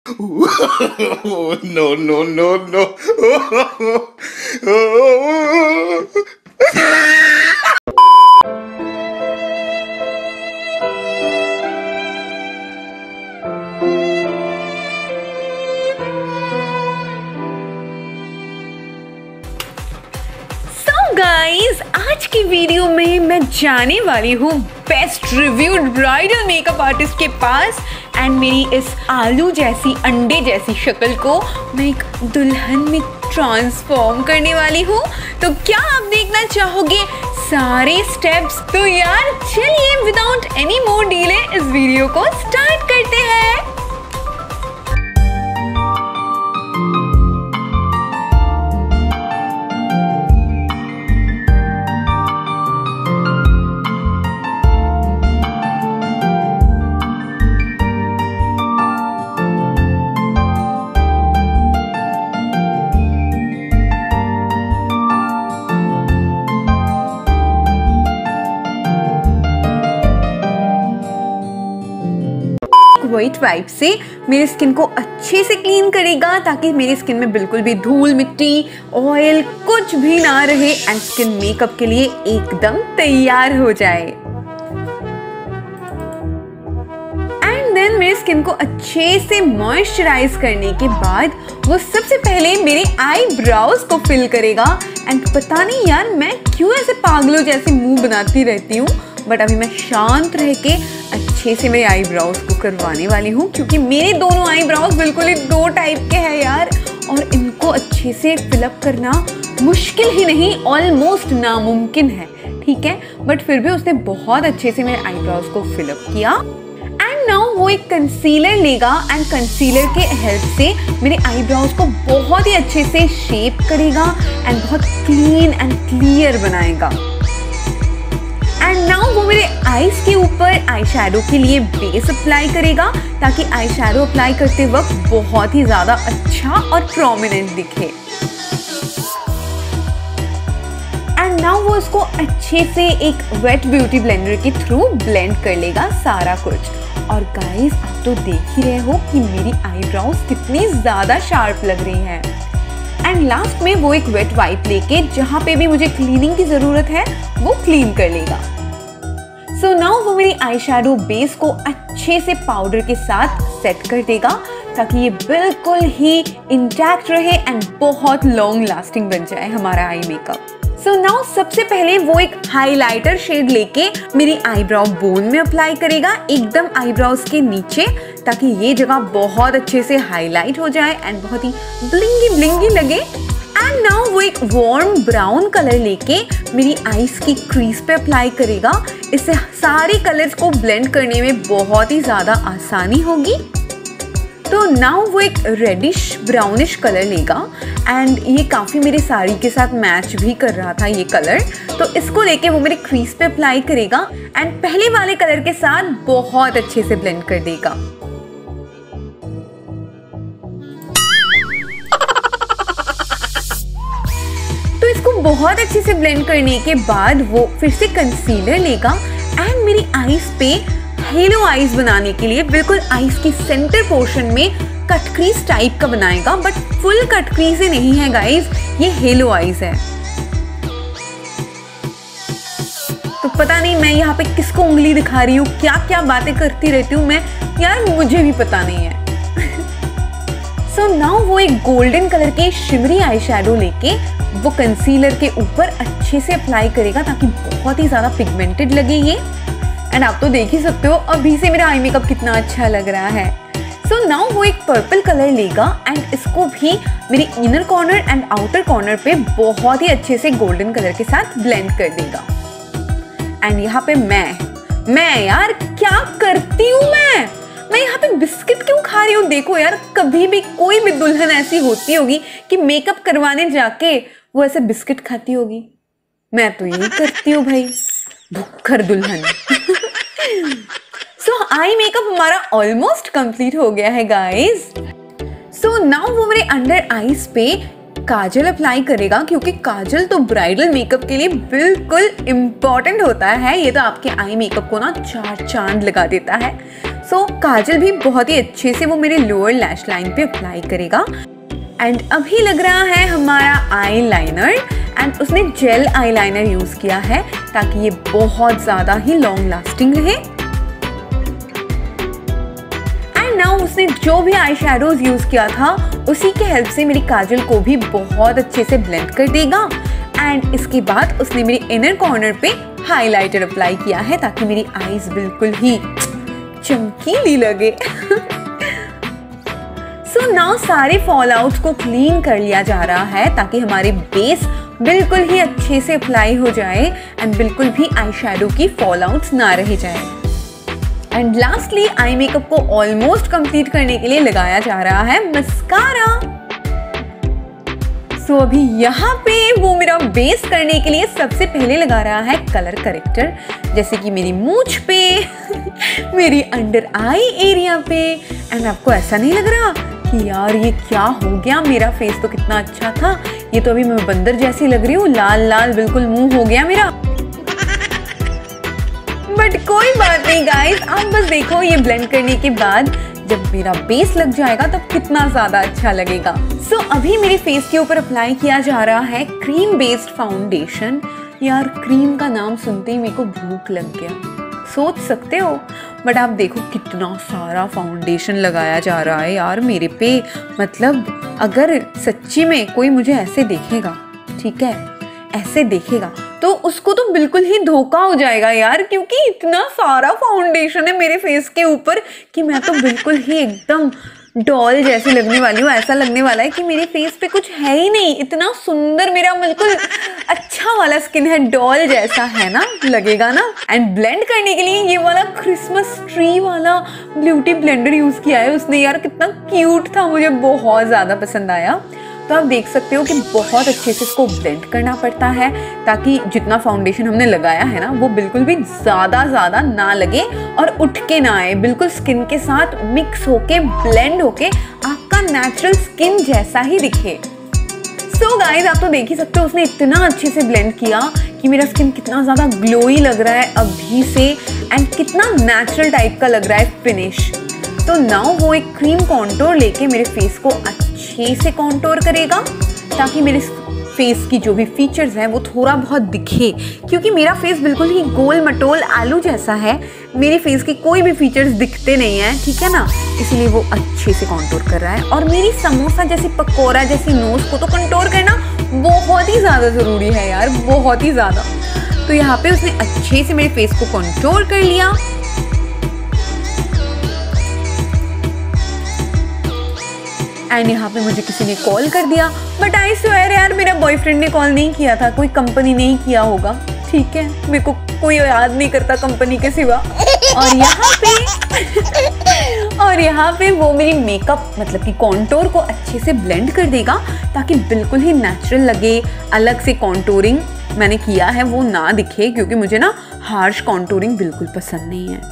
No, no, no, no. Guys, आज की video में मैं जाने वाली हूँ best reviewed bridal makeup artist के पास एंड मेरी इस आलू जैसी अंडे जैसी शक्ल को मैं एक दुल्हन में ट्रांसफॉर्म करने वाली हूँ। तो क्या आप देखना चाहोगे सारे स्टेप्स? तो यार चलिए विदाउट एनी मोर डिले इस वीडियो को स्टार्ट करते हैं। व्हाइट वाइप से मेरे स्किन को अच्छे से क्लीन करेगा ताकि मेरी स्किन में बिल्कुल भी धूल मिट्टी ऑयल कुछ भी ना रहे एंड स्किन मेकअप के लिए एकदम तैयार हो जाए। एंड देन मेरे स्किन को अच्छे से मॉइस्चराइज करने के बाद वो सबसे पहले मेरे आईब्रोज को फिल करेगा। एंड पता नहीं यार मैं क्यों ऐसे पागलों जैसे मुंह बनाती रहती हूँ, बट अभी मैं शांत रह के अच्छे से मेरे आईब्रोज को करवाने वाली हूँ क्योंकि मेरे दोनों आईब्रोज बिल्कुल ही दो टाइप के हैं यार, और इनको अच्छे से फिलअप करना मुश्किल ही नहीं ऑलमोस्ट नामुमकिन है, ठीक है। बट फिर भी उसने बहुत अच्छे से मेरे आईब्रोज को फिलअप किया। एंड नाउ वो एक कंसीलर लेगा एंड कंसीलर के हेल्प से मेरे आईब्रोज को बहुत ही अच्छे से शेप करेगा एंड बहुत क्लीन एंड क्लियर बनाएगा। एंड नाउ वो मेरे आईज के ऊपर आई शैडो के लिए बेस अप्लाई करेगा ताकि आई शैडो अप्लाई करते वक्त बहुत ही ज्यादा अच्छा और प्रोमिनेंट दिखे। एंड नाउ वो उसको अच्छे से एक वेट ब्यूटी ब्लेंडर के थ्रू ब्लेंड कर लेगा सारा कुछ। और गाइस आप तो देख ही रहे हो कि मेरी आईब्रोज कितनी ज्यादा शार्प लग रही है। एंड लास्ट में वो एक वेट वाइप लेके जहां पे भी मुझे क्लीनिंग की जरूरत है वो क्लीन कर लेगा। सो नाउ वो मेरी आई शैडो बेस को अच्छे से पाउडर के साथ सेट कर देगा ताकि ये बिल्कुल ही इंटैक्ट रहे एंड बहुत लॉन्ग लास्टिंग बन जाए हमारा आई मेकअप। सो नाउ सबसे पहले वो एक हाइलाइटर शेड लेके मेरी आईब्रो बोन में अप्लाई करेगा एकदम आईब्रोज के नीचे ताकि ये जगह बहुत अच्छे से हाईलाइट हो जाए एंड बहुत ही ब्लिंगी ब्लिंगी लगे। एंड नाउ वो एक वार्म ब्राउन कलर लेके मेरी आईज की क्रीज पे अप्लाई करेगा। इससे सारे कलर्स को ब्लेंड करने में बहुत ही ज्यादा आसानी होगी। तो नाउ वो एक रेडिश ब्राउनिश कलर लेगा एंड ये काफ़ी मेरी साड़ी के साथ मैच भी कर रहा था ये कलर, तो इसको लेके वो मेरे क्रीज पे अप्लाई करेगा एंड पहले वाले कलर के साथ बहुत अच्छे से ब्लेंड कर देगा। तो इसको बहुत अच्छे से ब्लेंड करने के बाद वो फिर से कंसीलर लेगा एंड मेरी आईज पे हेलो आईज बनाने के लिए बिल्कुल आईज की सेंटर पोर्शन में कट क्रीज टाइप का बनाएगा, बट फुल कट क्रीज ही नहीं है गाइज, ये हेलो आईज है। तो पता नहीं मैं यहाँ पे किसको उंगली दिखा रही हूँ, क्या क्या बातें करती रहती हूँ मैं यार, मुझे भी पता नहीं है। सो नाउ वो एक गोल्डन कलर के शिमरी आई शैडो लेके वो कंसीलर के ऊपर अच्छे से अप्लाई करेगा ताकि बहुत ही ज्यादा पिगमेंटेड लगे ये। एंड आप तो देख ही सकते हो अभी से मेरा आई मेकअप कितना अच्छा लग रहा है। सो नाउ वो एक पर्पल कलर लेगा एंड इसको भी मेरे inner corner and outer corner पे बहुत ही अच्छे से गोल्डन कलर के साथ ब्लेंड कर देगा। एंड यहाँ पे मैं यार क्या करती हूँ मैं यहाँ पे बिस्किट क्यों खा रही हूँ? देखो यार कभी भी कोई भी दुल्हन ऐसी होती होगी कि मेकअप करवाने जाके वो ऐसे बिस्किट खाती होगी, मैं तो यही करती हूँ भाई, भुक्खर दुल्हन। सो आई मेकअप हमारा ऑलमोस्ट कंप्लीट हो गया है गाइस। सो नाउ वो मेरे अंडर आईज पे काजल अप्लाई करेगा क्योंकि काजल तो ब्राइडल मेकअप के लिए बिल्कुल इम्पोर्टेंट होता है, ये तो आपके आई मेकअप को ना चार चांद लगा देता है। सो काजल भी बहुत ही अच्छे से वो मेरे लोअर लैश लाइन पे अप्लाई करेगा। एंड अभी लग रहा है हमारा आई लाइनर, एंड उसने जेल आई लाइनर यूज किया है ताकि ये बहुत ज्यादा ही लॉन्ग लास्टिंग रहे। एंड नाउ उसने जो भी आई शेडोज यूज किया था उसी के हेल्प से मेरी काजल को भी बहुत अच्छे से ब्लेंड कर देगा। एंड इसके बाद उसने मेरे इनर कॉर्नर पे हाइलाइटर अप्लाई किया है ताकि मेरी आईज बिल्कुल ही चमकीली लगे। सो नाउ सारे फॉल आउट्स को क्लीन कर लिया जा रहा है ताकि हमारे बेस बिल्कुल ही अच्छे से अप्लाई हो जाए एंड बिल्कुल भी आई शेडो की फॉल आउट्स ना रह जाए। एंड लास्टली आई मेकअप को ऑलमोस्ट कंप्लीट करने के लिए लगाया जा रहा है मस्कारा। सो अभी यहाँ पे वो मेरा बेस करने के लिए सबसे पहले लगा रहा है कलर करेक्टर, जैसे कि मेरी मूंछ पे मेरी अंडर आई एरिया पे। एंड आपको ऐसा नहीं लग रहा कि यार ये क्या हो गया, मेरा फेस तो कितना अच्छा था, ये तो अभी मैं बंदर जैसी लग रही हूँ, लाल लाल बिल्कुल मुंह हो गया मेरा। बट कोई बात नहीं गाइस, आप बस देखो ये ब्लेंड करने के बाद जब मेरा बेस लग जाएगा तब कितना ज्यादा अच्छा लगेगा। सो अभी मेरे फेस के ऊपर अप्लाई किया जा रहा है क्रीम बेस्ड फाउंडेशन। यार क्रीम का नाम सुनते ही मेरे को भूख लग गया, सोच सकते हो। बट आप देखो कितना सारा फाउंडेशन लगाया जा रहा है यार मेरे पे। मतलब अगर सच्ची में कोई मुझे ऐसे देखेगा, ठीक है, ऐसे देखेगा तो उसको तो बिल्कुल ही धोखा हो जाएगा यार, क्योंकि इतना सारा फाउंडेशन है मेरे फेस के ऊपर कि मैं तो बिल्कुल ही एकदम डॉल जैसी लगने वाली हूँ। ऐसा लगने वाला है कि मेरे फेस पे कुछ है ही नहीं, इतना सुंदर मेरा बिल्कुल अच्छा वाला स्किन है, डॉल जैसा है ना, लगेगा ना। एंड ब्लेंड करने के लिए ये वाला क्रिसमस ट्री वाला ब्यूटी ब्लेंडर यूज किया है उसने। यार कितना क्यूट था, मुझे बहुत ज्यादा पसंद आया। तो आप देख सकते हो कि बहुत अच्छे से इसको ब्लेंड करना पड़ता है ताकि जितना फाउंडेशन हमने लगाया है ना वो बिल्कुल भी ज़्यादा ना लगे और उठ के ना आए, बिल्कुल स्किन के साथ मिक्स होके ब्लेंड होके आपका नेचुरल स्किन जैसा ही दिखे। सो गाइस आप तो देख ही सकते हो उसने इतना अच्छे से ब्लेंड किया कि मेरा स्किन कितना ज़्यादा ग्लोई लग रहा है अभी से एंड कितना नेचुरल टाइप का लग रहा है फिनिश। तो नाउ वो एक क्रीम कॉन्टोर लेके मेरे फेस को अच्छे से कॉन्टोर करेगा ताकि मेरे फेस की जो भी फीचर्स हैं वो थोड़ा बहुत दिखे, क्योंकि मेरा फेस बिल्कुल ही गोल मटोल आलू जैसा है, मेरे फेस के कोई भी फीचर्स दिखते नहीं हैं, ठीक है ना, इसलिए वो अच्छे से कॉन्टोर कर रहा है। और मेरी समोसा जैसी पकौड़ा जैसी नोज को तो कंटोर करना बहुत ही ज़्यादा ज़रूरी है यार, बहुत ही ज़्यादा। तो यहाँ पे उसने अच्छे से मेरे फेस को कंटोर कर लिया। एंड यहाँ पे मुझे किसी ने कॉल कर दिया, बट आई स्वेयर यार मेरा बॉयफ्रेंड ने कॉल नहीं किया था, कोई कंपनी नहीं किया होगा, ठीक है, मेरे को कोई याद नहीं करता कंपनी के सिवा। और यहाँ पे वो मेरी मेकअप मतलब कि कॉन्टोर को अच्छे से ब्लेंड कर देगा ताकि बिल्कुल ही नेचुरल लगे। अलग से कॉन्टोरिंग मैंने किया है वो ना दिखे, क्योंकि मुझे ना हार्श कॉन्टोरिंग बिल्कुल पसंद नहीं है।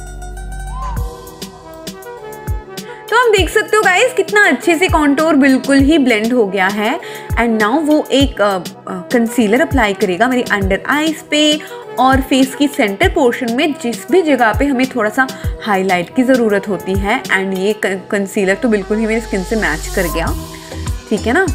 तो आप देख सकते हो गाइस कितना अच्छे से कॉन्टोर बिल्कुल ही ब्लेंड हो गया है। एंड नाउ वो एक कंसीलर अप्लाई करेगा मेरी अंडर आईज पे और फेस की सेंटर पोर्शन में, जिस भी जगह पे हमें थोड़ा सा हाईलाइट की ज़रूरत होती है। एंड ये कंसीलर तो बिल्कुल ही मेरी स्किन से मैच कर गया, ठीक है ना।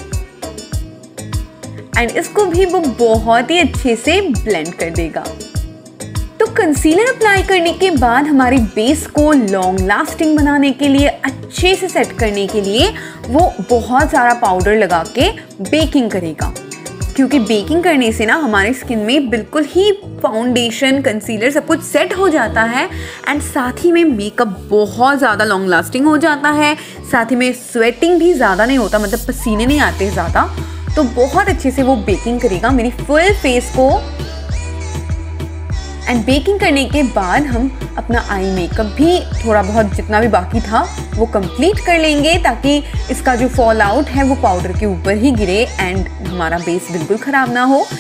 एंड इसको भी वो बहुत ही अच्छे से ब्लेंड कर देगा। तो कंसीलर अप्लाई करने के बाद हमारे बेस को लॉन्ग लास्टिंग बनाने के लिए, अच्छे से सेट करने के लिए वो बहुत सारा पाउडर लगा के बेकिंग करेगा, क्योंकि बेकिंग करने से ना हमारी स्किन में बिल्कुल ही फाउंडेशन कंसीलर सब कुछ सेट हो जाता है। एंड साथ ही में मेकअप बहुत ज़्यादा लॉन्ग लास्टिंग हो जाता है, साथ ही में स्वेटिंग भी ज़्यादा नहीं होता, मतलब पसीने नहीं आते ज़्यादा। तो बहुत अच्छे से वो बेकिंग करेगा मेरी फुल फेस को। एंड बेकिंग करने के बाद हम अपना आई मेकअप भी थोड़ा बहुत जितना भी बाकी था वो कंप्लीट कर लेंगे, ताकि इसका जो फॉल आउट है वो पाउडर के ऊपर ही गिरे एंड हमारा बेस बिल्कुल ख़राब ना हो।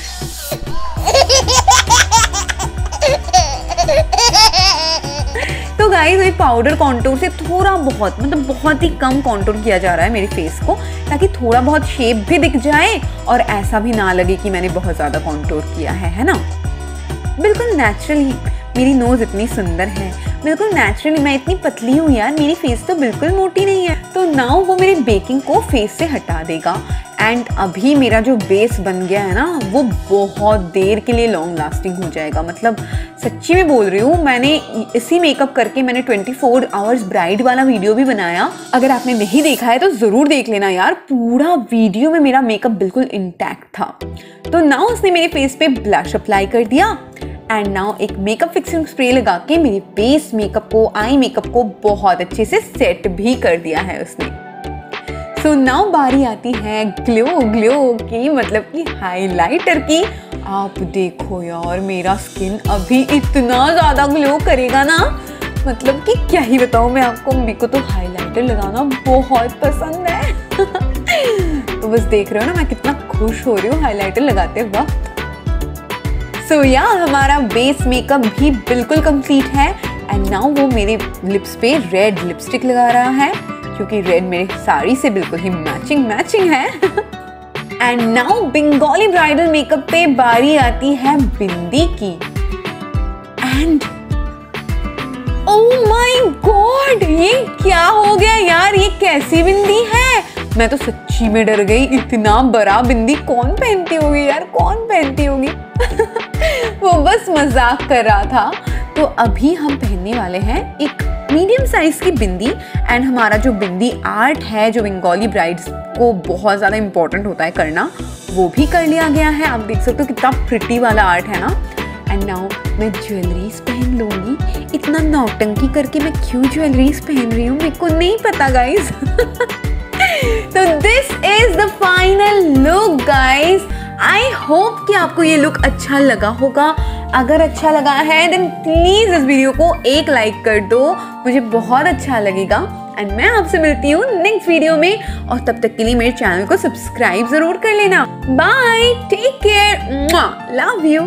तो गाइस ये पाउडर कॉन्टोर से थोड़ा बहुत मतलब बहुत ही कम कॉन्टोर किया जा रहा है मेरे फेस को, ताकि थोड़ा बहुत शेप भी दिख जाए और ऐसा भी ना लगे कि मैंने बहुत ज़्यादा कॉन्टोर किया है ना। बिल्कुल नेचुरली मेरी नोज़ इतनी सुंदर है, बिल्कुल नेचुरली। मैं इतनी पतली हूँ यार, मेरी फेस तो बिल्कुल मोटी नहीं है। तो नाउ वो मेरे बेकिंग को फेस से हटा देगा। एंड अभी मेरा जो बेस बन गया है ना, वो बहुत देर के लिए लॉन्ग लास्टिंग हो जाएगा। मतलब सच्ची में बोल रही हूँ, मैंने इसी मेकअप करके मैंने 24 आवर्स ब्राइड वाला वीडियो भी बनाया। अगर आपने नहीं देखा है तो ज़रूर देख लेना यार, पूरा वीडियो में मेरा मेकअप बिल्कुल इंटैक्ट था। तो नाउ उसने मेरे फेस पे ब्लश अप्लाई कर दिया एंड नाउ एक मेकअप फिक्सिंग स्प्रे लगा के मेरे बेस मेकअप को, आई मेकअप को बहुत अच्छे से सेट भी कर दिया है उसने। सो नाउ बारी आती है ग्लो की, मतलब कि हाइलाइटर की। आप देखो यार, मेरा स्किन अभी इतना ज़्यादा ग्लो करेगा ना, मतलब कि क्या ही बताऊँ मैं आपको। मेरे को तो हाइलाइटर लगाना बहुत पसंद है। तो बस देख रहे हो ना मैं कितना खुश हो रही हूँ हाइलाइटर लगाते वक्त। सो या हमारा बेस मेकअप भी बिल्कुल कंप्लीट है एंड नाउ वो मेरे लिप्स पे रेड लिपस्टिक लगा रहा है, क्योंकि रेड मेरे साड़ी से बिल्कुल ही मैचिंग है। And now Bengali bridal makeup पे बारी आती है बिंदी की। एंड ओह माय गॉड, ये क्या हो गया यार, ये कैसी बिंदी है? मैं तो सच्ची में डर गई, इतना बड़ा बिंदी कौन पहनती होगी यार, कौन पहनती होगी? वो बस मजाक कर रहा था। तो अभी हम पहनने वाले हैं एक मीडियम साइज की बिंदी एंड हमारा जो बिंदी आर्ट है, जो बंगाली ब्राइड्स को बहुत ज़्यादा इंपॉर्टेंट होता है करना, वो भी कर लिया गया है। आप देख सकते हो कितना प्रिटी वाला आर्ट है ना। एंड नाउ मैं ज्वेलरीज पहन लूँगी। इतना नौटंकी करके मैं क्यों ज्वेलरीज पहन रही हूँ मेरे को नहीं पता गाइज। तो this is the final look guys. I hope कि आपको ये लुक अच्छा लगा होगा। अगर अच्छा लगा है देन प्लीज इस वीडियो को एक लाइक कर दो, मुझे बहुत अच्छा लगेगा। एंड मैं आपसे मिलती हूँ नेक्स्ट वीडियो में, और तब तक के लिए मेरे चैनल को सब्सक्राइब जरूर कर लेना। Bye, take care, love you.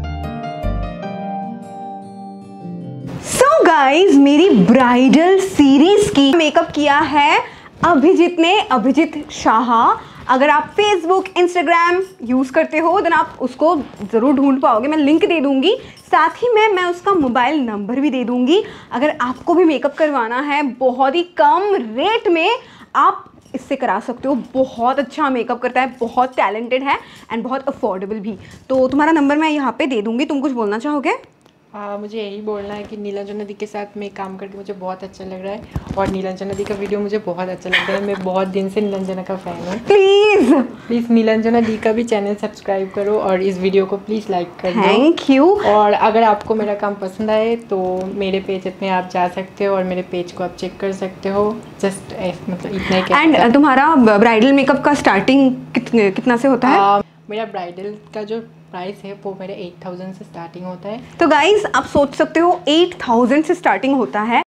So guys, मेरी ब्राइडल सीरीज की मेकअप किया है अभिजीत शाह। अगर आप फेसबुक, इंस्टाग्राम यूज़ करते हो देन आप उसको ज़रूर ढूंढ पाओगे, मैं लिंक दे दूँगी। साथ ही मैं उसका मोबाइल नंबर भी दे दूँगी। अगर आपको भी मेकअप करवाना है बहुत ही कम रेट में, आप इससे करा सकते हो। बहुत अच्छा मेकअप करता है, बहुत टैलेंटेड है एंड बहुत अफोर्डेबल भी। तो तुम्हारा नंबर मैं यहाँ पे दे दूँगी। तुम कुछ बोलना चाहोगे? मुझे यही बोलना है कि नीलांजन नदी के साथ में काम करके मुझे बहुत अच्छा लग रहा है, और नीलांजन नदी का वीडियो मुझे बहुत अच्छा लग रहा है। मैं बहुत दिन से नीलांजना का फ़ैन हूँ। प्लीज़ नीलांजना दी का भी चैनल सब्सक्राइब करो और इस वीडियो को प्लीज़ लाइक कर दो। Thank you. और अगर आपको मेरा काम पसंद आए तो मेरे पेज में आप जा सकते हो और मेरे पेज को आप चेक कर सकते हो। जस्ट मतलब इतना ही। एंड तुम्हारा ब्राइडल मेकअप का स्टार्टिंग कितना से होता है? मेरा ब्राइडल का जो प्राइस है वो मेरे 8000 से स्टार्टिंग होता है। तो गाइज आप सोच सकते हो 8000 से स्टार्टिंग होता है।